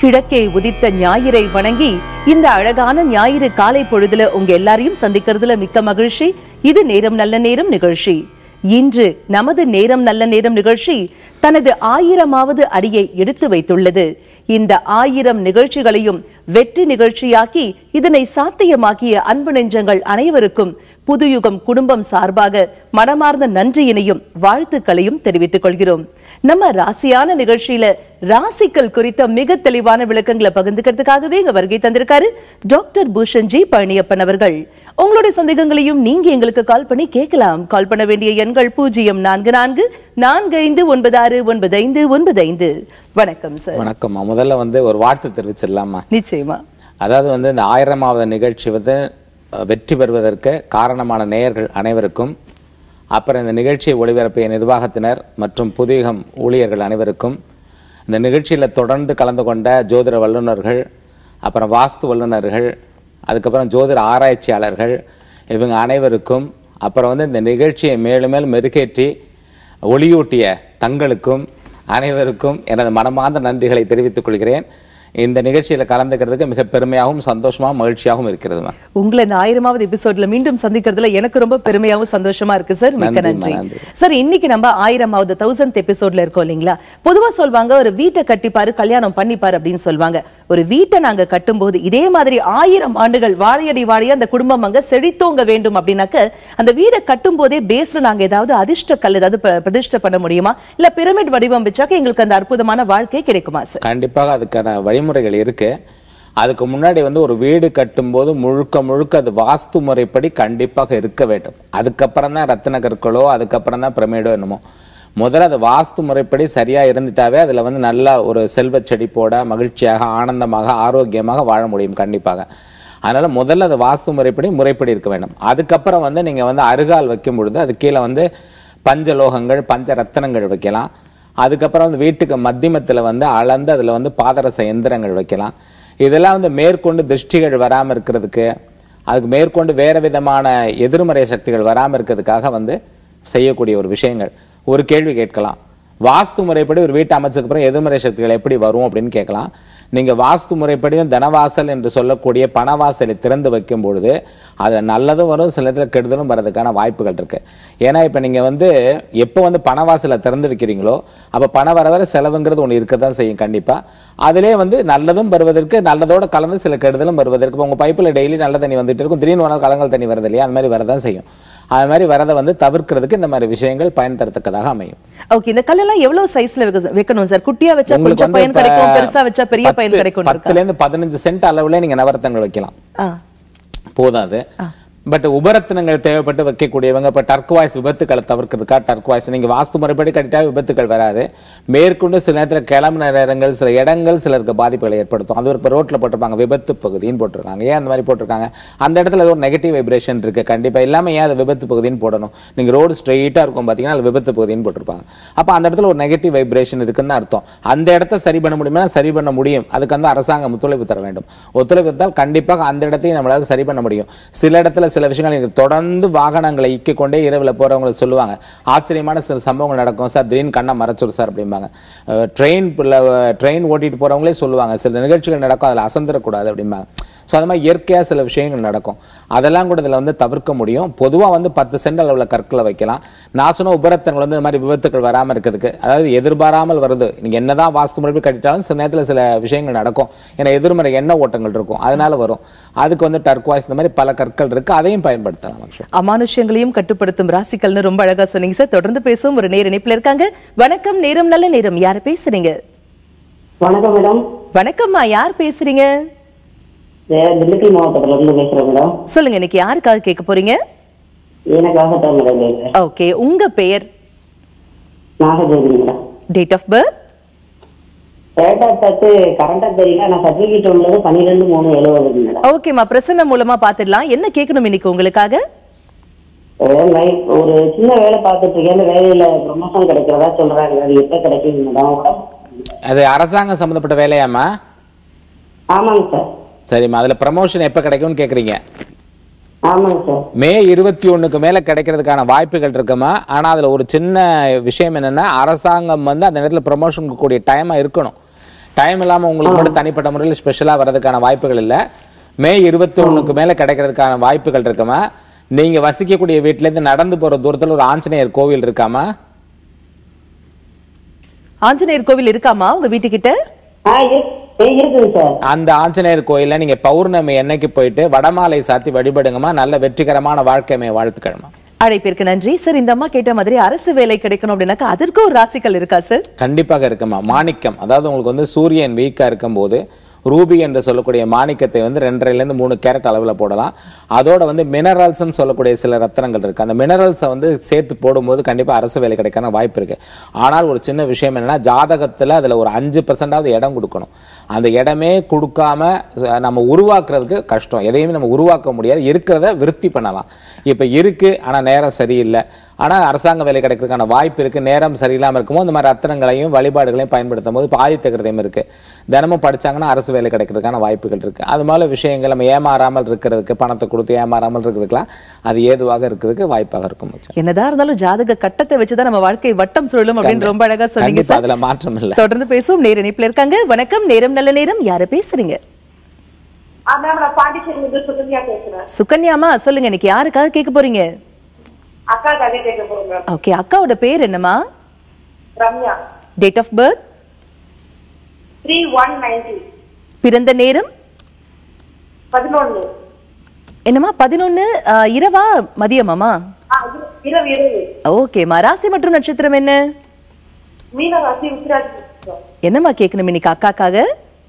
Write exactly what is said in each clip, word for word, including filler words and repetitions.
கிழக்கே உதித்த ஞாயிறை வணங்கி இந்த அழகான ஞாயிறு காலை பொழுதுல உங்க எல்லாரையும் சந்திக்கிறதுல மிக்க மகிழ்ச்சி. இது நேரம் நல்ல நேரம் நிகழ்ச்சி. இன்று நமது நேரம் நல்ல நேரம் நிகழ்ச்சி தனது ஆயிரமாவது அடியை எடுத்து வைத்துள்ளது. இந்த ஆயிரம் நிகழ்ச்சிகளையும் வெற்றி நிகழ்ச்சியாக்கி இதனை சாத்தியமாக்கிய அன்பு நெஞ்சங்கள் அனைவருக்கும் புதுயுகம் குடும்பம் சார்பாக மனமார்ந்த நன்றியினையும் வாழ்த்துக்களையும் தெரிவித்துக் கொள்கிறோம். நம்ம ராசியான நிகழ்ச்சியில ராசிக்கல் குறித்த மிக தெளிவான விளக்கங்களை பகிர்ந்துக்கிறதுக்காகவே இங்க வருகை தந்திருக்காரு டாக்டர் பூஷன்ஜி பழனியப்பன் அவர்கள். உங்களுடைய சந்தேகங்களையும் நீங்க எங்களுக்கு கால் பண்ணி கேட்கலாம். கால் பண்ண வேண்டிய எண்கள் பூஜ்ஜியம் நான்கு நான்கு நான்கு ஐந்து ஒன்பது ஆறு ஒன்பது ஐந்து ஒன்பது ஐந்து. வணக்கம் சார். வணக்கம். முதல்ல வந்து ஒரு வாழ்த்து தெரிவிச்சிடலாமா? நிச்சயமா. அதாவது வந்து இந்த ஆயிரமாவது நிகழ்ச்சி வந்து வெற்றி பெறுவதற்கு காரணமான நேயர்கள் அனைவருக்கும், அப்புறம் இந்த நிகழ்ச்சியை ஒளிபரப்பிய நிர்வாகத்தினர் மற்றும் புதியகம் ஊழியர்கள் அனைவருக்கும், இந்த நிகழ்ச்சியில் தொடர்ந்து கலந்து கொண்ட ஜோதிட வல்லுநர்கள், அப்புறம் வாஸ்து வல்லுநர்கள், அதுக்கப்புறம் ஜோதிட ஆராய்ச்சியாளர்கள், இவங்க அனைவருக்கும், அப்புறம் வந்து இந்த நிகழ்ச்சியை மேலும் மேலும் மெருகேற்றி ஒளியூட்டிய தங்களுக்கும் அனைவருக்கும் எனது மனமார்ந்த நன்றிகளை தெரிவித்துக் கொள்கிறேன். இந்த நிகழ்ச்சியில கலந்துக்கிறதுக்கு மிக பெருமையாகவும் சந்தோஷமாகவும் மகிழ்ச்சியாகவும் இருக்கிறது. உங்களை இந்த ஆயிரமாவது எபிசோட்ல மீண்டும் சந்திக்கிறதுல எனக்கு ரொம்ப பெருமையாகவும் சந்தோஷமா இருக்கு சார். மிக்க நன்றி சார். இன்னைக்கு நம்ம ஆயிரமாவது தௌசண்ட் எபிசோட்ல இருக்கோம் இல்லைங்களா? பொதுவா சொல்வாங்க ஒரு வீட்டை கட்டிப்பாரு கல்யாணம் பண்ணிப்பாரு அப்படின்னு சொல்லுவாங்க. ஒரு வீட்டை நாங்க கட்டும் போது இதே மாதிரி ஆயிரம் ஆண்டுகள் வாழையடி வாழைய அந்த குடும்பம் அங்க செழித்தோங்க வேண்டும் அப்படின்னாக்க அந்த வீடை கட்டும் போதே பேஸ்ல நாங்க ஏதாவது அதிர்ஷ்ட கல் ஏதாவது பிரதிஷ்டை பண்ண முடியுமா? இல்ல பிரமிட் வடிவம் வச்சாக்க எங்களுக்கு அந்த அற்புதமான வாழ்க்கை கிடைக்குமா சார்? கண்டிப்பாக அதுக்கான வழிமுறைகள் இருக்கு. அதுக்கு முன்னாடி வந்து ஒரு வீடு கட்டும் போது முழுக்க முழுக்க அது வாஸ்து முறைப்படி கண்டிப்பாக இருக்க வேண்டும். அதுக்கப்புறம் தான் ரத்தின கற்களோ அதுக்கப்புறம் தான் பிரமிடோ என்னமோ. முதல்ல அது வாஸ்து முறைப்படி சரியா இருந்துட்டாவே அதுல வந்து நல்ல ஒரு செல்வ செழிப்போட மகிழ்ச்சியாக ஆனந்தமாக ஆரோக்கியமாக வாழ முடியும் கண்டிப்பாக. அதனால முதல்ல அது வாஸ்து முறைப்படி முறைப்படி இருக்க வேண்டும். அதுக்கப்புறம் வந்து நீங்க வந்து அருகால் வைக்கும் பொழுது அது கீழே வந்து பஞ்சலோகங்கள் பஞ்ச ரத்தனங்கள் வைக்கலாம். அதுக்கப்புறம் வந்து வீட்டுக்கு மத்தியமத்துல வந்து அளந்து அதுல வந்து பாதரச எந்திரங்கள் வைக்கலாம். இதெல்லாம் வந்து மேற்கொண்டு திருஷ்டிகள் வராம இருக்கிறதுக்கு, அதுக்கு மேற்கொண்டு வேற விதமான எதிர்மறை சக்திகள் வராம இருக்கிறதுக்காக வந்து செய்யக்கூடிய ஒரு விஷயங்கள். ஒரு கேள்வி கேட்கலாம், வாஸ்து முறைப்படி ஒரு வீட்டை அமைச்சதுக்கு அப்புறம் எதிர்மறை சக்திகள் எப்படி வரும் அப்படின்னு கேட்கலாம். நீங்க வாஸ்து முறைப்படியும் தனவாசல் என்று சொல்லக்கூடிய பணவாசலை திறந்து வைக்கும் பொழுது அதுல நல்லதும் வரும், சில நேரத்தில் கெடுதலும் வர்றதுக்கான வாய்ப்புகள் இருக்கு. ஏன்னா இப்ப நீங்க வந்து எப்போ வந்து பணவாசலை திறந்து வைக்கிறீங்களோ அப்ப பண வர வர செலவுங்கிறது ஒண்ணு இருக்கதான் செய்யும் கண்டிப்பா. அதிலே வந்து நல்லதும் வருவதற்கு நல்லதோட கலந்து சில கெடுதலும் வருவதற்கு, உங்க பைப்புல டெய்லி நல்ல தண்ணி வந்துட்டு இருக்கும், திடீர்னு ஒரு கலங்கள் தண்ணி வருது இல்லையா, அந்த மாதிரி வரதான் செய்யும். அது மாதிரி வரதை வந்து தவிர்க்கிறதுக்கு இந்த மாதிரி விஷயங்கள் பயன் தரத்தக்கதாக அமையும். ஓகே. இந்த கல்லெல்லாம் எவ்வளவு சைஸ்ல வைக்கணும் சார்? குட்டியா வச்சா கொஞ்சம் பயன் கிடைக்கும், பெருசா வச்சா பெரிய பயன் கிடைக்கும். பத்துல இருந்து பதினஞ்சு சென்ட் அளவுல நீங்க நவரத்தங்கள் வைக்கலாம், போதாது. பட் உபரத்தினங்கள் தேவைப்பட்டு வைக்கக்கூடியவங்க இப்ப டர்க்வாய்ஸ் விபத்துக்களை தவிர்க்கிறதுக்காக டர்க்வாய்ஸ் நீங்க வாஸ்து முறைப்படி கட்டிட்டா விபத்துக்கள் வராது. மேற்கொண்டு சில நேரத்தில் கிளம்புன நேரங்கள் சில இடங்கள் சிலருக்கு பாதிப்புகளை ஏற்படுத்தும். அது ஒரு ரோட்ல போட்டிருப்பாங்க விபத்து பகுதின்னு போட்டிருக்காங்க. ஏன் அந்த மாதிரி போட்டிருக்காங்க? அந்த இடத்துல ஒரு நெகட்டிவ் வைப்ரேஷன் இருக்கு கண்டிப்பா. இல்லாம ஏன் அது விபத்து பகுதின்னு போடணும்? நீங்க ரோடு ஸ்ட்ரெயிட்டா இருக்கும் பாத்தீங்கன்னா அது விபத்து பகுதின்னு போட்டிருப்பாங்க. அப்ப அந்த இடத்துல ஒரு நெகட்டிவ் வைப்ரேஷன் இருக்குன்னு அர்த்தம். அந்த இடத்த சரி பண்ண முடியுமா? சரி பண்ண முடியும். அதுக்கு வந்து அரசாங்கம் ஒத்துழைப்பு தர வேண்டும். ஒத்துழைப்பு கண்டிப்பாக அந்த இடத்தையும் நம்மளால சரி பண்ண முடியும். சில இடத்துல சில விஷயங்கள் தொடர்ந்து வாகனங்களை இக்கிக் கொண்டே இரவுல போறவங்களுக்கு சொல்லுவாங்க, ஆச்சரியமான சில சம்பவங்கள் நடக்கும் சார், திடீர்னு கண்ணை மறைச்சுரு சார் அப்படிம்பாங்க. ட்ரெயின் ட்ரெயின் ஓட்டிட்டு போறவங்களே சொல்லுவாங்க சில நிகழ்ச்சிகள் நடக்கும் அதுல அசந்திரக்கூடாது அப்படிம்பாங்க. ஸோ அது மாதிரி இயற்கையா சில விஷயங்கள் நடக்கும். அதெல்லாம் கூட இதுல வந்து தவிர்க்க முடியும். பொதுவா வந்து பத்து சென்ட் அளவுல கற்களை வைக்கலாம். நான் சொன்ன உபரத்தங்கள் வந்து இந்த மாதிரி விபத்துக்கள் வராம இருக்கிறதுக்கு, அதாவது எதிர்பாராமல் வருது, நீங்க என்னதான் வாஸ்து முறைப்படி கட்டிட்டாலும் சில நேரத்துல சில விஷயங்கள் நடக்கும். ஏன்னா எதிர்மறை எண்ண ஓட்டங்கள் இருக்கும், அதனால வரும். அதுக்கு வந்து டர்க்வாய்ஸ் இந்த மாதிரி பல கற்கள் இருக்கு, அதையும் பயன்படுத்தலாம். அமானுஷ்யங்களையும் கட்டுப்படுத்தும் ராசிக்கல்னு ரொம்ப அழகா சொன்னீங்க சார். தொடர்ந்து பேசுவோம். ஒரு நேர இணைப்புல இருக்காங்க. வணக்கம். நேரம் நல்ல நேரம். யார் பேசுறீங்க? வணக்கம் மேடம். வணக்கம்மா. யார் பேசுறீங்க? திண்டுக்கல் மாவட்டத்துல இருந்து பேசுறேன் மேடம். சொல்லுங்க, இன்னைக்கு யாருக்காக கேட்க போறீங்க? எனக்காக தான் மேடம். ஓகே. உங்க பெயர்? Nagajothi madam. Date of birth? Date of birth கரண்டா தெரியல, நான் சர்டிபிகேட் உள்ளது பன்னிரெண்டு மூணு எழுபது மேடம். ஓகேமா, பிரசன்ன மூலமா பாத்துடலாம். என்ன கேட்கணும் இன்னைக்கு உங்களுக்காக? ஒரு சின்ன வேலை பார்த்துட்டு இருக்கேன், அந்த வேலையில ப்ரமோஷன் கிடைக்கிறதா சொல்றாங்க, அது எப்ப கிடைக்கும் மேடம்? அது அரசாங்கம் சம்பந்தப்பட்ட வேலையாமா? ஆமாங்க சார். சரிம்மா, அதுல ப்ரமோஷன் எப்ப கிடைக்கும்னு கேக்குறீங்க? ஆமாங்க சார். மே இருபத்தி ஒண்ணுக்கு மேல கிடைக்கிறதுக்கான வாய்ப்புகள் இருக்குமா? ஆனா அதுல ஒரு சின்ன விஷயம் என்னன்னா, அரசாங்கம் வந்து அந்த நேரத்துல ப்ரமோஷனுக்கு கூடிய டைமா இருக்கணும். டைம் இல்லாம உங்களுக்கு மட்டும் தனிப்பட்ட முறையில் ஸ்பெஷலா வர்றதுக்கான வாய்ப்புகள் இல்ல. மே இருபத்தி ஒண்ணுக்கு மேல கிடைக்கிறதுக்கான வாய்ப்புகள் இருக்குமா? நீங்க வசிக்கக்கூடிய வீட்டுல இருந்து நடந்து போற தூரத்துல ஒரு ஆஞ்சநேயர் கோவில் இருக்காமா? ஆஞ்சநேயர் கோவில் இருக்காமா உங்க வீட்டுக்கிட்ட? அந்த ஆஞ்சநேயர் கோயில்ல நீங்க பௌர்ணமி என்னைக்கு போயிட்டு வடமாலை சாத்தி வழிபடுங்கம்மா. நல்ல வெற்றிகரமான வாழ்க்கைமை வாழ்த்துக்கணுமா. அழைப்பிற்கு நன்றி சார். இந்த அம்மா கேட்ட மாதிரி அரசு வேலை கிடைக்கணும் அப்படின்னாக்கா அதற்கு ஒரு ராசிகள் இருக்கா சார்? கண்டிப்பாக இருக்குமா. மாணிக்கம், அதாவது உங்களுக்கு வந்து சூரியன் வீக்கா இருக்கும் போது ரூபி என்று சொல்லக்கூடிய மாணிக்கத்தை வந்து ரெண்டரைல இருந்து மூணு கேரட் அளவுல போடலாம். அதோட வந்து மினரல்ஸ் சொல்லக்கூடிய சில ரத்தனங்கள் இருக்கு. அந்த மினரல்ஸை வந்து சேர்த்து போடும்போது கண்டிப்பா அரசு வேலை கிடைக்கான வாய்ப்பு இருக்கு. ஆனால் ஒரு சின்ன விஷயம் என்னன்னா, ஜாதகத்துல அதுல ஒரு அஞ்சு பர்சன்டாவது இடம் கொடுக்கணும். அந்த இடமே கொடுக்காம நம்ம உருவாக்குறதுக்கு கஷ்டம். எதையுமே நம்ம உருவாக்க முடியாது. இருக்கிறத விருத்தி பண்ணலாம். இப்ப இருக்கு, ஆனா நேரம் சரியில்லை. ஆனா அரசாங்க வேலை கிடைக்கிறதுக்கான வாய்ப்பு இருக்கு. நேரம் சரியில்லாம இருக்கும்போது இந்த மாதிரி ரத்தனங்களையும் வழிபாடுகளையும் பயன்படுத்தும் போது ஆதித்த கிருதயம் இருக்கு. தினமும் படிச்சாங்கன்னா அரசு வேலை கிடைக்கிறதுக்கான வாய்ப்புகள் இருக்கு. அது மாதிரி விஷயங்கள் நம்ம ஏமாறாமல் இருக்கிறதுக்கு, பணத்தை கொடுத்து ஏமாறாமல் இருக்கிறதுக்குலாம் அது ஏதுவாக இருக்கிறதுக்கு வாய்ப்பாக இருக்கும். என்னதான் இருந்தாலும் ஜாதக கட்டத்தை வச்சுதான் நம்ம வாழ்க்கை வட்டம் சுழலும் அப்படின்னு ரொம்ப அழகா சொன்னீங்க. அதுல மாற்றம் இல்ல. தொடர்ந்து பேசுவோம். நேர இணைப்புல இருக்காங்க. வணக்கம், நேரம் நல்ல நேரம். யாரு பேசுறீங்க? சுகன்யாமா சொல்லுங்க, இன்னைக்கு யாருக்காக கேட்க போறீங்க? ஓகே, அக்காவோட பேர் என்னமா? Ramya. Date of birth? three one ninety. பிறந்த நேரம்? பதினொன்று. என்னமா பதினொன்னு இரவா மதியமாமா? இரவு இரவு. ஓகேமா. ராசி மற்றும் நட்சத்திரம் என்ன? மீன ராசி, உத்திராட்சி நட்சத்திரம். என்னமா கேட்கணும் இன்னைக்கு அக்காக்காக?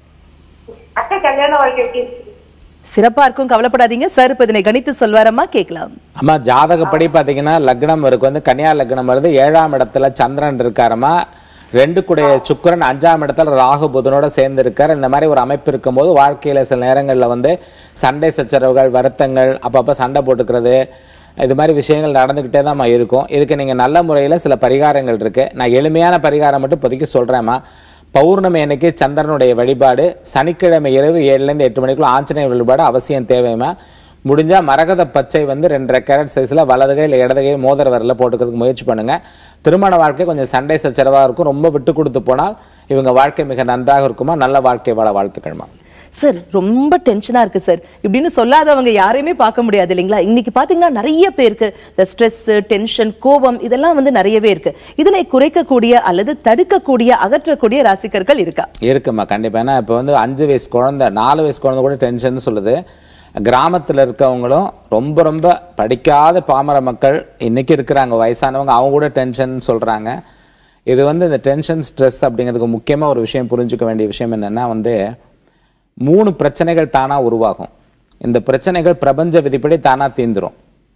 அக்கா கல்யாண வாழ்க்கை சிறப்பா இருக்கும், கவலைப்படாதீங்க. சார் இப்ப இதனை கணித்து சொல்வாரம்மா, கேட்கலாம். அம்மா ஜாதகப்படி பாத்தீங்கன்னா லக்னம் இருக்கு வந்து கன்னியா லக்னம் வருது. ஏழாம் இடத்துல சந்திரன் இருக்காருமா. ரெண்டு கூடிய சுக்கிரன் அஞ்சாம் இடத்துல ராகு புதனோட சேர்ந்து இருக்காரு. இந்த மாதிரி ஒரு அமைப்பு இருக்கும் போது வாழ்க்கையில சில நேரங்கள்ல வந்து சண்டை சச்சரவுகள், வருத்தங்கள், அப்பப்ப சண்டை போட்டுக்கிறது, இது மாதிரி விஷயங்கள் நடந்துகிட்டே தான் இருக்கும். இதுக்கு நீங்க நல்ல முறையில சில பரிகாரங்கள் இருக்கு. நான் எளிமையான பரிகாரம் மட்டும் இப்போதைக்கு சொல்றேம்மா. பௌர்ணமி அன்னைக்கு சந்திரனுடைய வழிபாடு, சனிக்கிழமை இரவு ஏழுல இருந்து எட்டு மணிக்குள்ள ஆஞ்சநேயர் வழிபாடு அவசியம் தேவைமா. முடிஞ்சா மரகத பச்சை வந்து ரெண்டரை கேரட் சைஸ்ல வலதுகை இல்லை இடதுகை மோதிர வரல போட்டுக்கிறதுக்கு முயற்சி பண்ணுங்க. திருமண வாழ்க்கை கொஞ்சம் சண்டை சச்சரவா இருக்கும். ரொம்ப விட்டு கொடுத்து போனால் இவங்க வாழ்க்கை மிக நன்றாக இருக்குமா. நல்ல வாழ்க்கை வாழ வாழ்த்துக்கணுமா. சார் ரொம்ப டென்ஷனா இருக்கு சார் இப்படின்னு சொல்லாதவங்க யாரையுமே பார்க்க முடியாது இல்லைங்களா? இன்னைக்கு பாத்தீங்கன்னா நிறைய பேருக்கு இந்த ஸ்ட்ரெஸ், டென்ஷன், கோபம் இதெல்லாம் வந்து நிறையவே இருக்கு. இதனை குறைக்கக்கூடிய அல்லது தடுக்கக்கூடிய, அகற்றக்கூடிய ராசிக்கர்கள் இருக்கா? இருக்குமா, கண்டிப்பா. ஏன்னா இப்ப வந்து அஞ்சு வயசு குழந்தை, நாலு வயசு குழந்தை கூட டென்ஷன் சொல்லுது. கிராமத்துல இருக்கவங்களும் ரொம்ப ரொம்ப படிக்காத பாமர மக்கள் இன்னைக்கு இருக்கிறாங்க, வயசானவங்க, அவங்க கூட டென்ஷன் சொல்றாங்க. இது வந்து இந்த டென்ஷன், ஸ்ட்ரெஸ் அப்படிங்கிறதுக்கு முக்கியமா ஒரு விஷயம் புரிஞ்சுக்க வேண்டிய விஷயம் என்னன்னா வந்து மூணு பிரச்சனைகள் தானா உருவாகும். இந்த பிரச்சனைகள் பிரபஞ்ச விதிப்படி தானா தீந்துரும்.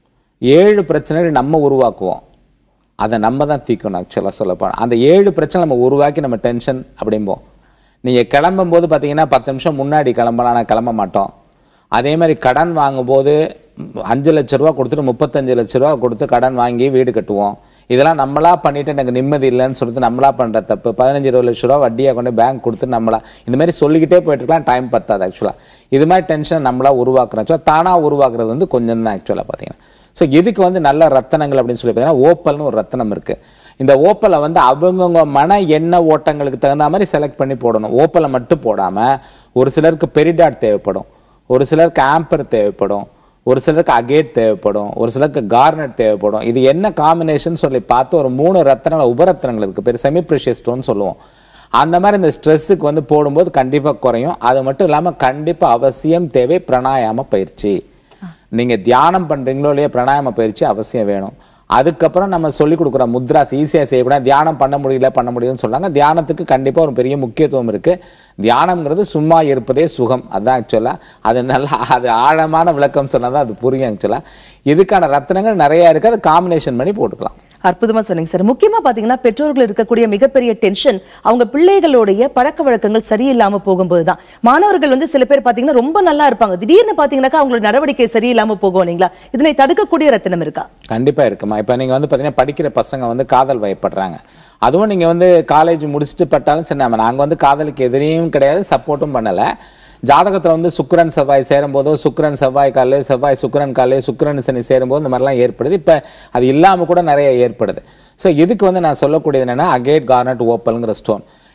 ஏழு பிரச்சனைகள் நம்ம உருவாக்குவோம், அதை நம்ம தான் தீக்கணும். ஆக்சுவலா சொல்லப்போனா அந்த ஏழு பிரச்சனை நம்ம உருவாக்கி நம்ம டென்ஷன் அப்படிம்போம். நீங்க கிளம்பும் போது பாத்தீங்கன்னா பத்து நிமிஷம் முன்னாடி கிளம்பலாம், நான் கிளம்ப மாட்டோம். அதே மாதிரி கடன் வாங்கும் போது அஞ்சு லட்ச ரூபா கொடுத்துட்டு முப்பத்தஞ்சு லட்ச ரூபா கொடுத்து கடன் வாங்கி வீடு கட்டுவோம். இதெல்லாம் நம்மளா பண்ணிட்டு எனக்கு நிம்மதி இல்லைன்னு சொல்லிட்டு நம்மளா பண்ற தப்பு. பதினஞ்சு இருபது லட்ச ரூபா வட்டியை கொண்டு பேங்க் கொடுத்து நம்மளா இந்த மாதிரி சொல்லிக்கிட்டே போயிட்டு இருக்கலாம், டைம் பத்தாது. ஆக்சுவலா இது மாதிரி டென்ஷன் நம்மளா உருவாக்குறோம். தானா உருவாக்குறது வந்து கொஞ்சம் தான் ஆக்சுவலா பாத்தீங்கன்னா. ஸோ இதுக்கு வந்து நல்ல ரத்தனங்கள் அப்படின்னு சொல்லி பார்த்தீங்கன்னா ஓப்பல்னு ஒரு ரத்தனம் இருக்கு. இந்த ஓப்பலை வந்து அவங்கவுங்க மன எண்ண ஓட்டங்களுக்கு தகுந்த மாதிரி செலக்ட் பண்ணி போடணும். ஓப்பலை மட்டும் போடாம ஒரு சிலருக்கு பெரிடாட் தேவைப்படும், ஒரு சிலருக்கு ஆம்பர் தேவைப்படும், ஒரு சிலருக்கு அகேட் தேவைப்படும், ஒரு சிலருக்கு கார்னட் தேவைப்படும். இது என்ன காம்பினேஷன் சொல்லி பார்த்து ஒரு மூணு ரத்தனங்கள், உபரத்தனங்கள் இருக்கு, பேர் செமி ப்ரெஷியஸ் ஸ்டோன் சொல்லுவோம். அந்த மாதிரி இந்த ஸ்ட்ரெஸ்ஸுக்கு வந்து போடும்போது கண்டிப்பா குறையும். அது மட்டும் இல்லாம கண்டிப்பா அவசியம் தேவை பிராணாயாம பயிற்சி. நீங்க தியானம் பண்றீங்களோ இல்லையா, பிராணாயாம பயிற்சி அவசியம் வேணும். அதுக்கப்புறம் நம்ம சொல்லி கொடுக்குற முத்ராஸ் ஈஸியா செய்யக்கூடாது. தியானம் பண்ண முடியல பண்ண முடியும்னு சொன்னாங்க. தியானத்துக்கு கண்டிப்பா ஒரு பெரிய முக்கியத்துவம் இருக்கு. தியானம்ங்கிறது சும்மா இருப்பதே சுகம், அதுதான் ஆக்சுவலா. அது நல்லா அது ஆழமான விளக்கம் சொன்னாதான் அது புரியும். ஆக்சுவலா இதுக்கான ரத்னங்கள் நிறைய இருக்கு, அதை காம்பினேஷன் பண்ணி போட்டுக்கலாம். அற்புதமா சொன்னீங்க சார். முக்கியமா பாத்தீங்கன்னா பெற்றோர்கள் இருக்கக்கூடிய மிகப்பெரிய டென்ஷன் அவங்க பிள்ளைகளுடைய பழக்க வழக்கங்கள் சரியில்லாம போகும்போதுதான். மாணவர்கள் வந்து சில பேர் பாத்தீங்கன்னா ரொம்ப நல்லா இருப்பாங்க, திடீர்னு பாத்தீங்கன்னா அவங்களோட நடவடிக்கை சரியில்லாம போகும் இல்லைங்களா? இதனை தடுக்கக்கூடிய ரத்தினம் இருக்கா? கண்டிப்பா இருக்குமா. இப்ப நீங்க வந்து பாத்தீங்கன்னா படிக்கிற பசங்க வந்து காதல் வயப்படுறாங்க. அதுவும் நீங்க வந்து காலேஜ் முடிச்சுட்டு பட்டாலும் சரி, நாங்க வந்து காதலுக்கு எதிரையும் கிடையாது, சப்போர்ட்டும் பண்ணல. ஜாதகத்துல வந்து சுக்கிரன் செவ்வாய் சேரும் போதோ, சுக்கிரன் செவ்வாய் காலே, செவ்வாய் சுக்கிரன் காலே, சுக்கிரன் சனி சேரும் போது இந்த மாதிரிலாம் ஏற்படுது. இப்ப அது இல்லாம கூட நிறைய ஏற்படுது. ஸோ இதுக்கு வந்து நான் சொல்லக்கூடியது என்னன்னா அகேட், கார்னட், ஓப்பல்ங்கிற ஸ்டோன்.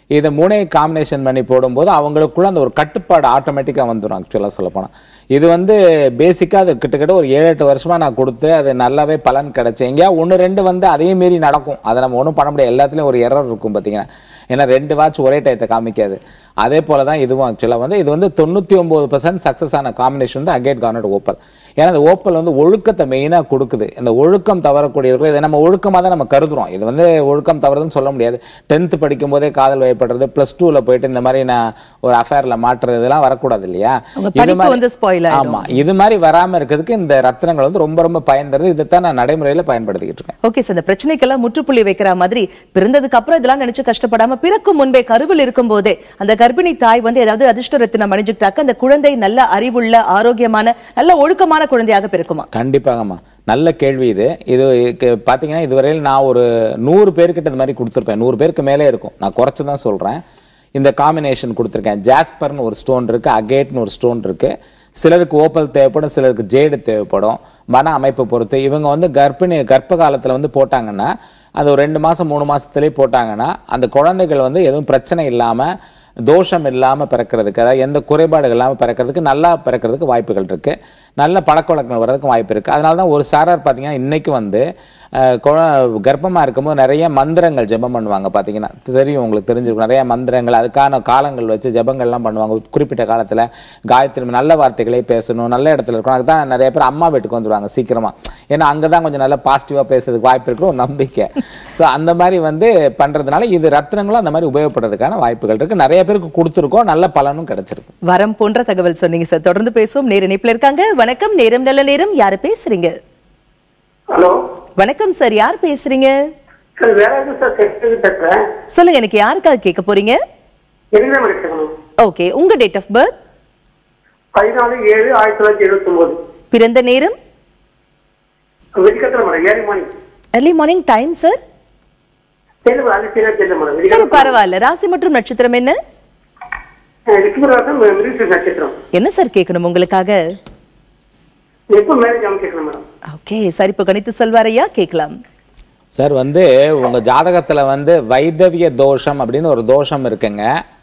இதை மூணே காம்பினேஷன் பண்ணி போடும்போது அவங்களுக்குள்ள அந்த ஒரு கட்டுப்பாடு ஆட்டோமேட்டிக்கா வந்துடும். ஆக்சுவலா சொல்ல போனா இது வந்து பேசிக்கா அது கிட்டத்தட்ட ஒரு ஏழு எட்டு வருஷமா நான் கொடுத்து அது நல்லாவே பலன் கிடைச்சு. எங்கேயா ஒன்னு ரெண்டு வந்து அதே மீறி நடக்கும், அதை நம்ம ஒன்றும் பண்ண முடியாது. எல்லாத்துலயும் ஒரு எரர் இருக்கும் பாத்தீங்கன்னா. ஏன்னா ரெண்டு வாட்ச் ஒரே டயத்தை காமிக்காது. அதே போலதான் இதுவும் ஆக்சுவலா வந்து இது வந்து தொண்ணூத்தி ஒன்பது பர்சன்ட் சக்சஸ் ஆன காம்பினேஷன் வந்து அகேட் கார்னட் ஓப்பல். ஏன்னா அந்த ஓப்பல் வந்து ஒழுக்கத்தை மெயினா கொடுக்குது. இந்த ஒழுக்கம் தவறக்கூடியவர்கள் இதை நம்ம ஒழுக்கமா தான் நம்ம கருதுறோம். இது வந்து ஒழுக்கம் தவறுதுன்னு சொல்ல முடியாது. டென்த் படிக்கும் போதே காதல் வயப்படுறது, பிளஸ் டூல போயிட்டு இந்த மாதிரி நான் ஒரு அஃபேர்ல மாற்றுறது இதெல்லாம் வரக்கூடாது இல்லையா? ஆமா, இது மாதிரி வராம இருக்கிறதுக்கு இந்த ரத்தினங்கள் வந்து ரொம்ப ரொம்ப பயன் தருது. இதைத்தான் நான் நடைமுறையில பயன்படுத்திக்கிட்டு இருக்கேன். ஓகே சார், இந்த பிரச்சனைக்கெல்லாம் முற்றுப்புள்ளி வைக்கிற மாதிரி பிறந்ததுக்கு அப்புறம் இதெல்லாம் நினைச்சு கஷ்டப்படாம பிறக்கும் முன்பே கருவில் இருக்கும் போதே அந்த கர்ப்பிணி தாய் வந்து ஏதாவது அதிர்ஷ்ட ரத்தினம் அணிஞ்சுட்டாக்க அந்த குழந்தை நல்ல அறிவுள்ள ஆரோக்கியமான நல்ல ஒழுக்கமான குழந்தையாக பிறக்குமா? கண்டிப்பாகமா, நல்ல கேள்வி இது. இது பாத்தீங்கன்னா இதுவரையில் நான் ஒரு நூறு பேர்கிட்ட இந்த மாதிரி கொடுத்துருப்பேன். நூறு பேருக்கு மேலே இருக்கும், நான் குறைச்சுதான் சொல்றேன். இந்த காம்பினேஷன் கொடுத்துருக்கேன். ஜாஸ்பர்னு ஒரு ஸ்டோன் இருக்கு, அகேட்னு ஒரு ஸ்டோன் இருக்கு. சிலருக்கு ஓப்பல் தேவைப்படும், சிலருக்கு ஜேடு தேவைப்படும். மன அமைப்பை பொறுத்து இவங்க வந்து கர்ப்பிணி கர்ப்ப காலத்துல வந்து போட்டாங்கன்னா அது ஒரு ரெண்டு மாசம் மூணு மாசத்துலயே போட்டாங்கன்னா அந்த குழந்தைகள் வந்து எதுவும் பிரச்சனை இல்லாம தோஷம் இல்லாம பிறக்கிறதுக்கு, அதாவது எந்த குறைபாடுகள் இல்லாம பிறக்கிறதுக்கு, நல்லா பிறக்கிறதுக்கு வாய்ப்புகள் இருக்கு. நல்ல பழக்க வழக்கங்கள் வர்றதுக்கு வாய்ப்பு இருக்கு. அதனாலதான் ஒரு சாரார் பாத்தீங்கன்னா இன்னைக்கு வந்து கர்ப்பமா இருக்கும்போது நிறைய மந்திரங்கள் ஜெபம் பண்ணுவாங்க. பாத்தீங்கன்னா தெரியும், உங்களுக்கு தெரிஞ்சிருக்கும். நிறைய மந்திரங்கள் அதுக்கான காலங்கள் வச்சு ஜெபங்கள் எல்லாம் பண்ணுவாங்க. குறிப்பிட்ட காலத்துல காயத்ரி நல்ல வார்த்தைகளே பேசணும், நல்ல இடத்துல இருக்கணும். அதுதான் நிறைய பேர் அம்மா வீட்டுக்கு வந்துருவாங்க சீக்கிரமா. ஏன்னா அங்கதான் கொஞ்சம் நல்லா பாசிட்டிவா பேசுறதுக்கு வாய்ப்பு இருக்கு, ஒரு நம்பிக்கை. சோ அந்த மாதிரி வந்து பண்றதுனால இது ரத்னங்களும் அந்த மாதிரி உபயோகப்படுறதுக்கான வாய்ப்புகள் இருக்கு. நிறைய பேருக்கு கொடுத்துருக்கோம், நல்ல பலனும் கிடைச்சிருக்கு. வரம் போன்ற தகவல் சொன்னீங்க சார். தொடர்ந்து பேசுவோம். நேர இணைப்புல இருக்காங்க. வணக்கம், நேரம் நல்ல நேரம். யாரு பேசுறீங்க? ஹலோ, வணக்கம் சார், யார் பேசுறீங்க? சார் வேற எதுவும் சார் பேசுறேன். சொல்லுங்க, எனக்கு யாருக்காக கேட்க போறீங்க? ஓகே, உங்க டேட் ஆஃப் பர்த்? பதினாலு ஏழு ஆயிரத்தி தொள்ளாயிரத்தி எழுபத்தி ஒன்பது. பிறந்த நேரம்? வெடிக்கத்துல madam, early morning. early morning time sir? தெரியல, அது சரியா தெரியல மேடம். சரி, பரவாயில்ல. ராசி மற்றும் நட்சத்திரம் என்ன? ரிஷபராசி, மிருகசீரிஷ நட்சத்திரம். என்ன சார் கேட்கணும் உங்களுக்காக? எப்போ மேரேஜ் ஆகும் கேட்கணும் மேடம். ஓகே சார், இப்போ கணித்து சொல்வாரையா? கேட்கலாம் சார். வந்து உங்க ஜாதகத்துல வந்து வைதவிய தோஷம் அப்படின்னு ஒரு தோஷம் இருக்குங்க.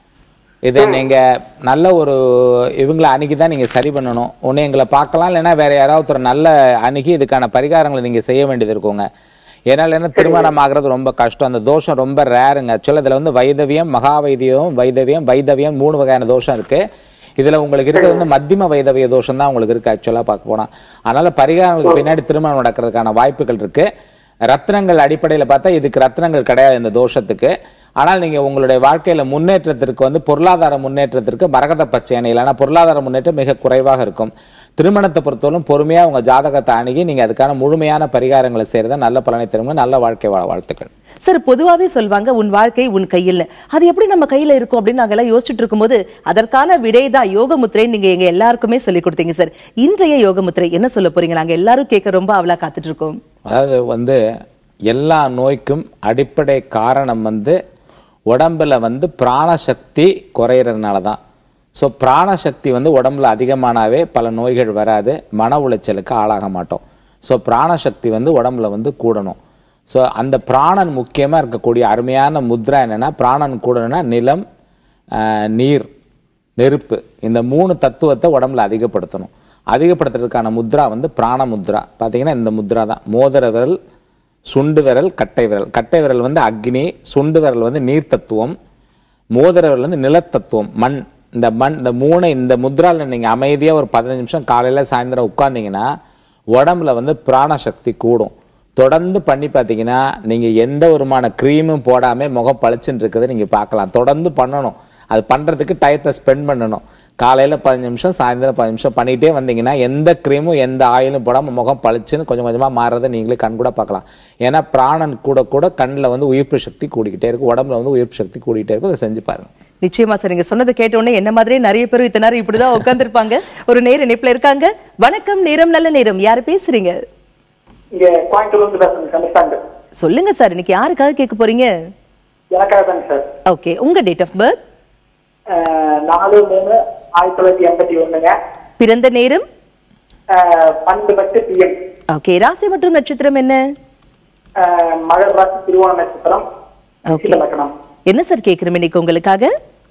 இதை நீங்க நல்ல ஒரு இவங்களை அணுகிதான் நீங்க சரி பண்ணணும். ஒண்ணு எங்களை பார்க்கலாம், இல்லைன்னா வேற யாராவது ஒரு நல்ல அணுகி இதுக்கான பரிகாரங்களை நீங்க செய்ய வேண்டியது இருக்குங்க. ஏன்னா இல்லைன்னா திருமணம் ஆகிறது ரொம்ப கஷ்டம். அந்த தோஷம் ரொம்ப ரேருங்க. ஆக்சுவலா இதுல வந்து வைதவியம், மகா வைத்தியம், வைதவியம், வைதவியம் மூணு வகையான தோஷம் இருக்கு. இதுல உங்களுக்கு இருக்கிறது வந்து மத்தியம வைதவிய தோஷம் தான் உங்களுக்கு இருக்கு ஆக்சுவலா பார்க்க போனா. அதனால பரிகாரங்களுக்கு பின்னாடி திருமணம் நடக்கிறதுக்கான வாய்ப்புகள் இருக்கு. ரத்னங்கள் அடிப்படையில பார்த்தா இதுக்கு ரத்னங்கள் கிடையாது இந்த தோஷத்துக்கு. ஆனால் நீங்க உங்களுடைய வாழ்க்கையில முன்னேற்றத்திற்கு வந்து பொருளாதார முன்னேற்றத்திற்கு மரகத பச்சை எண்ணெய், இல்லைன்னா பொருளாதார முன்னேற்றம் மிக குறைவாக இருக்கும். திருமணத்தை பொறுத்தவரைக்கும் பொறுமையா உங்க ஜாதகத்தை அணுகி நீங்க அதுக்கான முழுமையான பரிகாரங்களை செய்யறதா நல்ல பலனை தருங்க. நல்ல வாழ்க்கை வாழ வாழ்த்துக்கள். சார், பொதுவாவே சொல்வாங்க உன் வாழ்க்கை உன் கையில். அது எப்படி நம்ம கையில இருக்கும் அப்படின்னு நாங்க எல்லாம் யோசிச்சுட்டு இருக்கும்போது அதற்கான விடைதான் யோக முத்திரை. நீங்க எங்க எல்லாருக்குமே சொல்லி கொடுத்தீங்க சார். இன்றைய யோக முத்திரை என்ன சொல்ல போறீங்க? நாங்க எல்லாரும் கேட்க ரொம்ப அவளா காத்துட்டு இருக்கோம். அதாவது வந்து எல்லா நோய்க்கும் அடிப்படை காரணம் வந்து உடம்புல வந்து பிராணசக்தி குறையறதுனாலதான். ஸோ பிராணசக்தி வந்து உடம்புல அதிகமானாவே பல நோய்கள் வராது, மன உளைச்சலுக்கு ஆளாக மாட்டோம். ஸோ பிராணசக்தி வந்து உடம்புல வந்து கூடணும். ஸோ அந்த பிராணன் முக்கியமாக இருக்கக்கூடிய அருமையான முத்ரா என்னன்னா, பிராணன் கூடணும்னா நிலம், நீர், நெருப்பு, இந்த மூணு தத்துவத்தை உடம்புல அதிகப்படுத்தணும். அதிகப்படுத்துறதுக்கான முத்ரா வந்து பிராண முத்ரா. பார்த்தீங்கன்னா இந்த முத்ரா தான். மோதிர விரல், சுண்டு விரல், கட்டை விரல். கட்டை விரல் வந்து அக்னி, சுண்டு விரல் வந்து நீர் தத்துவம், மோதிர விரல் வந்து நிலத்தத்துவம், மண். இந்த மண், இந்த மூணு இந்த முத்ரால நீங்க அமைதியா ஒரு பதினஞ்சு நிமிஷம் காலையில சாயந்தரம் உட்கார்ந்தீங்கன்னா உடம்புல வந்து பிராணசக்தி கூடும். தொடர்ந்து பண்ணி பார்த்தீங்கன்னா நீங்க எந்த ஒருமான கிரீமும் போடாம முகம் பளிச்சுன்னு இருக்கிறத நீங்க பார்க்கலாம். தொடர்ந்து பண்ணணும். அது பண்றதுக்கு டயத்தை ஸ்பெண்ட் பண்ணணும். காலையில பதினஞ்சு நிமிஷம், சாயந்தரம் பதினஞ்சு நிமிஷம் பண்ணிட்டே வந்தீங்கன்னா எந்த கிரீமும் எந்த ஆயிலும் போடாம முகம் பளிச்சுன்னு கொஞ்சம் கொஞ்சமா மாறதை நீங்களே கண் கூட பார்க்கலாம். ஏன்னா பிராணன் கூட கூட கண்ணில் வந்து உயிர்ப்பு சக்தி கூடிக்கிட்டே இருக்கும், உடம்புல வந்து உயிர்ப்பு சக்தி கூடிக்கிட்டே இருக்கும். அதை செஞ்சு பாருங்க. நிச்சயமா சார், நீங்க சொன்னதை கேட்ட உடனே என்ன மாதிரியே நிறைய பேர் இத்தனை நேரம் இப்படிதான் உட்கார்ந்து இருப்பாங்க. ஒரு நேர இணைப்புல இருக்காங்க. வணக்கம், நேரம் நல்ல நேரம். யாரு பேசுறீங்க? இங்க கோயம்புத்தூர்ல இருந்து பேசுறேன் கமிஷனர். சொல்லுங்க சார், இன்னைக்கு யாருக்காக கேட்க போறீங்க? எனக்காக தாங்க சார். ஓகே, உங்க டேட் ஆஃப் பர்த்? நாலு மூணு ஆயிரத்தி தொள்ளாயிரத்தி எண்பத்தி ஒண்ணுங்க. பிறந்த நேரம்? பன்னெண்டு பத்து பிஎம். ஓகே, ராசி மற்றும் நட்சத்திரம் என்ன? மகர ராசி, திருவோண நட்சத்திரம், லக்னம். என்ன சார் கேக்குறோம் இன்னைக்கு உங்களுக்காக?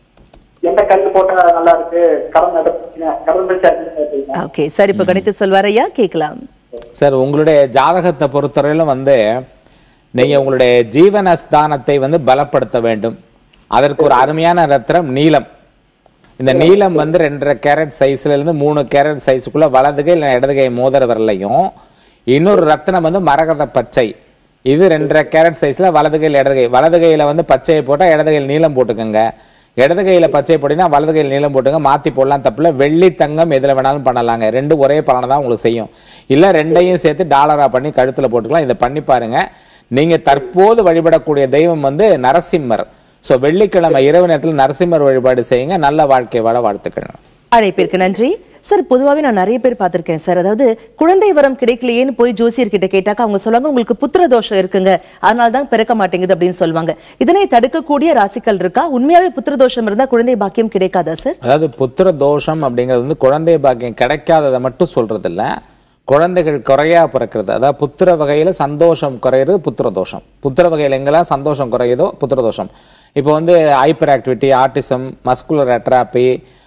எந்த கல் போட்டா நல்லா இருக்கு, கடன் கடன் பிரச்சனை. ஓகே சார், இப்ப கணித்து சொல்வார் ஐயா, கேட்கலாம் சார். உங்களுடைய ஜாதகத்தை பொறுத்தவரையிலும் வந்து நீங்க உங்களுடைய ஜீவனஸ்தானத்தை வந்து பலப்படுத்த வேண்டும். அதற்கு ஒரு அருமையான ரத்தினம் நீலம். இந்த நீலம் வந்து ரெண்டரை கேரட் சைஸ்ல இருந்து மூணு கேரட் சைஸுக்குள்ள வலதுகை இல்லை இடதுகை மோதிர விரலையும், இன்னொரு ரத்தினம் வந்து மரகத பச்சை. இது ரெண்டரை கேரட் சைஸ்ல வலதுகையில் இடதுகை. வலதுகையில வந்து பச்சையை போட்டா இடதுகையில் நீளம் போட்டுக்கோங்க. இடதுகையில பச்சை போட்டினா வலதுகையில் நீளம் போட்டுங்க. மாத்தி போடலாம், தப்புல. வெள்ளி தங்கம் எதுல வேணாலும் பண்ணலாங்க. ரெண்டு ஒரே பலனை தான் உங்களுக்கு செய்யும். இல்ல ரெண்டையும் சேர்த்து டாலரா பண்ணி கழுத்துல போட்டுக்கலாம். இதை பண்ணி பாருங்க. நீங்க தற்போது வழிபடக்கூடிய தெய்வம் வந்து நரசிம்மர். சோ வெள்ளிக்கிழமை இரவு நேரத்தில் நரசிம்மர் வழிபாடு செய்யுங்க. நல்ல வாழ்க்கை வாழ வாழ்த்துக்கள். அழைப்பிற்கு நன்றி சார். பொதுவாகவே நான் நிறைய பேர் பார்த்திருக்கேன் சார், அதாவது குழந்தை வரம் கிடைக்கலையேன்னு போய் ஜோசியர் கிட்ட கேட்டாக்க அவங்க சொல்லுவாங்க உங்களுக்கு புத்திர தோஷம் இருக்குங்க, அதனாலதான் பிறக்க மாட்டேங்குது அப்படின்னு சொல்லுவாங்க. இதனை தடுக்கக்கூடிய ராசிகள் இருக்கா? உண்மையாவே புத்திர தோஷம் இருந்தா குழந்தை பாக்கியம் கிடைக்காதா சார்? அதாவது புத்திர தோஷம் அப்படிங்கிறது வந்து குழந்தை பாக்கியம் கிடைக்காததை மட்டும் சொல்றது இல்ல, குழந்தைகள் குறையா பிறக்கிறது. அதாவது புத்திர வகையில சந்தோஷம் குறையிறது புத்திர தோஷம். புத்திர வகையில எங்கெல்லாம் சந்தோஷம் குறையுதோ புத்திர தோஷம். இப்போ வந்து hyperactivity, autism, muscular atrophy,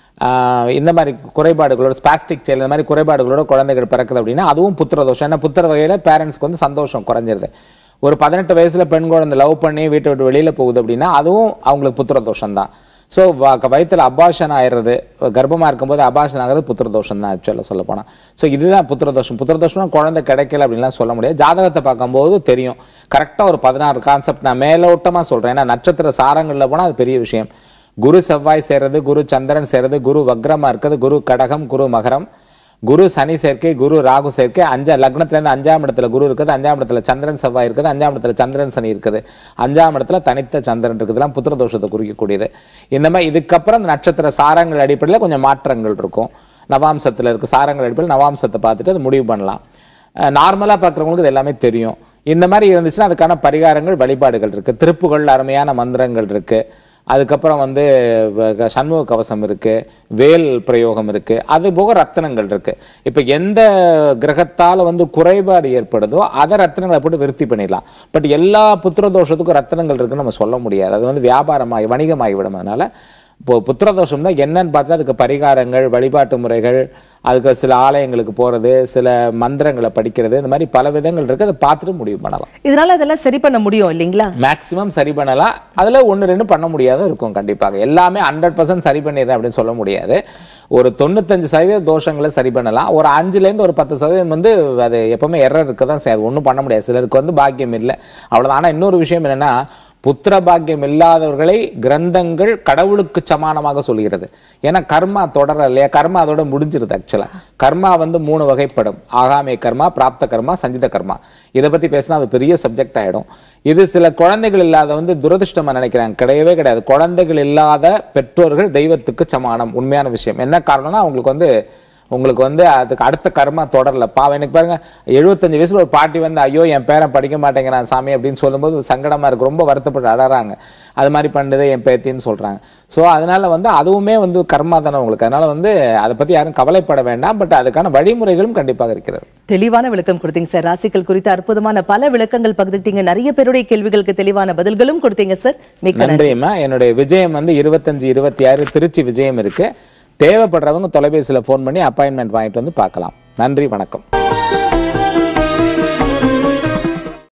இந்த மாதிரி குறைபாடுகளோட, ஸ்பாஸ்டிக் செயல், இந்த மாதிரி குறைபாடுகளோட குழந்தைகள் பிறக்குது அப்படின்னா அதுவும் புத்திர தோஷம். ஏன்னா புத்திர வகையில பேரண்ட்ஸ்க்கு வந்து சந்தோஷம் குறைஞ்சிருது. ஒரு பதினெட்டு வயசுல பெண் குழந்தை லவ் பண்ணி வீட்டை விட்டு வெளியில போகுது அப்படின்னா அதுவும் அவங்களுக்கு புத்திர தோஷம் தான். ஸோ வயிற்றுல அபாஷன் ஆயிடுறது, கர்ப்பமா இருக்கும்போது அபாஷன் ஆகிறது புத்திர தோஷம் தான் ஆக்சுவலாக சொல்ல போனா. ஸோ இதுதான் புத்திர தோஷம். புத்திர தோஷம்னா குழந்தை கிடைக்கல அப்படின்லாம் சொல்ல முடியாது. ஜாதகத்தை பார்க்கும்போது தெரியும். கரெக்டாக ஒரு பதினாறு கான்செப்ட் நான் மேலோட்டமா சொல்றேன். ஏன்னா நட்சத்திர சாரங்கள்ல போனா அது பெரிய விஷயம். குரு செவ்வாய் சேர்றது, குரு சந்திரன் சேர்றது, குரு வக்ரமா இருக்கிறது, குரு கடகம், குரு மகரம், குரு சனி சேர்க்கை, குரு ராகு சேர்க்கை, அஞ்சா லக்னத்துல இருந்து அஞ்சாம் இடத்துல குரு இருக்குது, அஞ்சாம் இடத்துல சந்திரன் செவ்வாய் இருக்குது, அஞ்சாம் இடத்துல சந்திரன் சனி இருக்குது, அஞ்சாம் இடத்துல தனித்த சந்திரன் இருக்குதுலாம் புத்திர தோஷத்தை குறிக்கக்கூடியது. இந்த மாதிரி இதுக்கப்புறம் இந்த நட்சத்திர சாரங்கள் அடிப்படையில் கொஞ்சம் மாற்றங்கள் இருக்கும். நவாம்சத்துல இருக்கு சாரங்கள் அடிப்படையில் நவாம்சத்தை பார்த்துட்டு அது முடிவு பண்ணலாம். நார்மலா பார்க்குறவங்களுக்கு இது எல்லாமே தெரியும். இந்த மாதிரி இருந்துச்சுன்னா அதுக்கான பரிகாரங்கள், வழிபாடுகள் இருக்கு. திருப்புகள், அருமையான மந்திரங்கள் இருக்கு. அதுக்கப்புறம் வந்து சண்முக கவசம் இருக்கு, வேல் பிரயோகம் இருக்கு, அது போக ரத்தினங்கள் இருக்கு. இப்ப எந்த கிரகத்தால வந்து குறைபாடு ஏற்படுதோ அதை ரத்தினங்களை போட்டு விருத்தி பண்ணிடலாம். பட் எல்லா புத்திர தோஷத்துக்கும் ரத்தினங்கள் இருக்குன்னு நம்ம சொல்ல முடியாது. அது வந்து வியாபாரமாகி வணிகமாகி விடும். அதனால இப்போ புத்திர தோஷம் தான் என்னன்னு பார்த்தா அதுக்கு பரிகாரங்கள், வழிபாட்டு முறைகள், அதுக்கு சில ஆலயங்களுக்கு போறது, சில மந்திரங்களை படிக்கிறது, இந்த மாதிரி பல விதங்கள் இருக்கு. அதை பார்த்துட்டு முடிவு பண்ணலாம். இதனால அதெல்லாம் சரி பண்ண முடியும் இல்லைங்களா? மேக்சிமம் சரி பண்ணலாம். அதுல ஒன்னு ரெண்டு பண்ண முடியாத இருக்கும். கண்டிப்பாக எல்லாமே ஹண்ட்ரட் பர்சன்ட் சரி பண்ணிடுறேன் அப்படின்னு சொல்ல முடியாது. ஒரு தொண்ணூத்தஞ்சு சதவீத தோஷங்களை சரி பண்ணலாம். ஒரு அஞ்சுல இருந்து ஒரு பத்து சதவீதம் வந்து அது எப்பவுமே எரர் இருக்கதான் செய்யாது. ஒன்றும் பண்ண முடியாது. சிலருக்கு வந்து பாக்கியம் இல்லை, அவ்வளவுதான். ஆனா இன்னொரு விஷயம் என்னன்னா, புத்திர பாக்கியம் இல்லாதவர்களை கிரந்தங்கள் கடவுளுக்கு சமானமாக சொல்கிறது. ஏன்னா கர்மா தொடர இல்லையா, கர்மா அதோட முடிஞ்சிருது. ஆக்சுவலா கர்மா வந்து மூணு வகைப்படும்: ஆகாமிய கர்மா, பிராப்த கர்மா, சஞ்சித கர்மா. இதை பத்தி பேசினா அது பெரிய சப்ஜெக்ட் ஆயிடும். இது சில குழந்தைகள் இல்லாத வந்து துரதிருஷ்டமா நினைக்கிறாங்க. கிடையவே கிடையாது. குழந்தைகள் இல்லாத பெற்றோர்கள் தெய்வத்துக்கு சமானம். உண்மையான விஷயம். என்ன காரணம்னா அவங்களுக்கு வந்து உங்களுக்கு வந்து அதுக்கு அடுத்த கர்மா தொடரல. பாவம். எனக்கு பாருங்க, எழுபத்தஞ்சு வயசுல ஒரு பாட்டி வந்து ஐயோ என் பேரன் படிக்க மாட்டேங்கிறான் சாமி அப்படின்னு சொல்லும்போது சங்கடமா இருக்கு. ரொம்ப வருத்தப்பட்டு அழறாங்க. அது மாதிரி பண்ணது என் பேத்தின்னு சொல்றாங்க. ஸோ அதனால வந்து அதுவுமே வந்து கர்மா தானே உங்களுக்கு. அதனால வந்து அதை பத்தி யாரும் கவலைப்பட வேண்டாம். பட் அதுக்கான வழிமுறைகளும் கண்டிப்பாக இருக்கிறது. தெளிவான விளக்கம் கொடுத்தீங்க சார். ராசிகள் குறித்த அற்புதமான பல விளக்கங்கள் பகிர்ந்தீங்க. நிறைய பேருடைய கேள்விகளுக்கு தெளிவான பதில்களும் கொடுத்தீங்க சார். மிக்க நன்றிமா. என்னுடைய விஜயம் வந்து இருபத்தஞ்சு இருபத்தி ஆறு திருச்சி விஜயம் இருக்கு. தேவைப்படுறவங்க தொலைபேசியில் ஃபோன் பண்ணி அப்பாயின்மெண்ட் வாங்கிட்டு வந்து பார்க்கலாம். நன்றி, வணக்கம்.